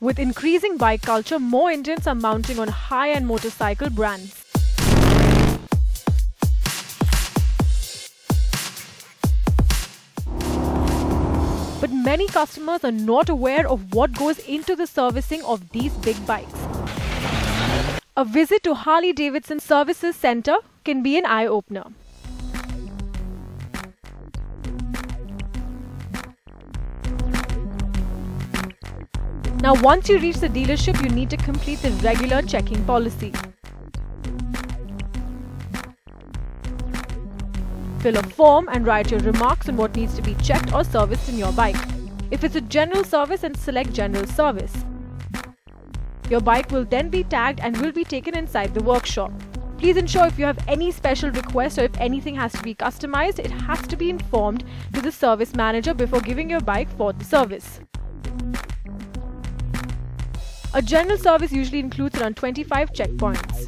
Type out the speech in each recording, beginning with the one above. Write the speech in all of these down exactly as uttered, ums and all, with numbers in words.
With increasing bike culture, more Indians are mounting on high-end motorcycle brands. But many customers are not aware of what goes into the servicing of these big bikes. A visit to Harley-Davidson Services Center can be an eye-opener. Now, once you reach the dealership, you need to complete the regular checking policy. Fill a form and write your remarks on what needs to be checked or serviced in your bike. If it's a general service, then select General Service. Your bike will then be tagged and will be taken inside the workshop. Please ensure if you have any special requests or if anything has to be customized, it has to be informed to the service manager before giving your bike for the service. A general service usually includes around twenty-five checkpoints.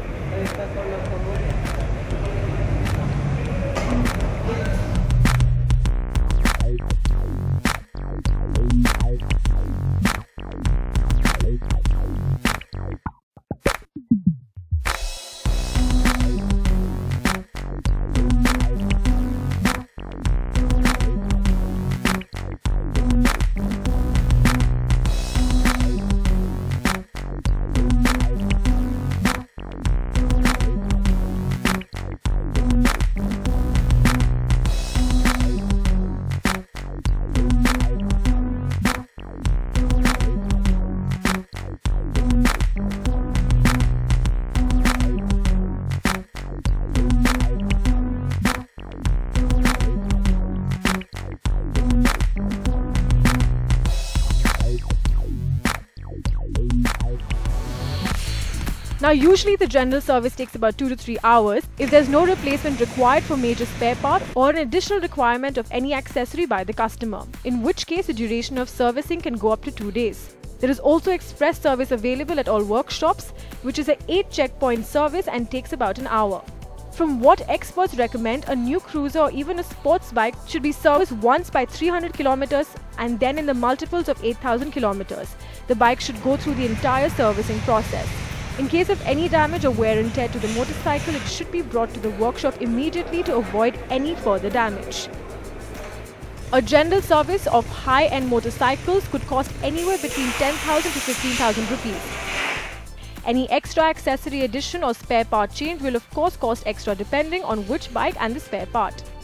Now, usually the general service takes about two to three hours if there's no replacement required for major spare part or an additional requirement of any accessory by the customer, in which case the duration of servicing can go up to two days. There is also express service available at all workshops, which is an eight checkpoint service and takes about an hour. From what experts recommend, a new cruiser or even a sports bike should be serviced once by three hundred kilometers and then in the multiples of eight thousand kilometers. The bike should go through the entire servicing process. In case of any damage or wear and tear to the motorcycle, it should be brought to the workshop immediately to avoid any further damage. A general service of high-end motorcycles could cost anywhere between ten thousand to fifteen thousand rupees. Any extra accessory addition or spare part change will of course cost extra depending on which bike and the spare part.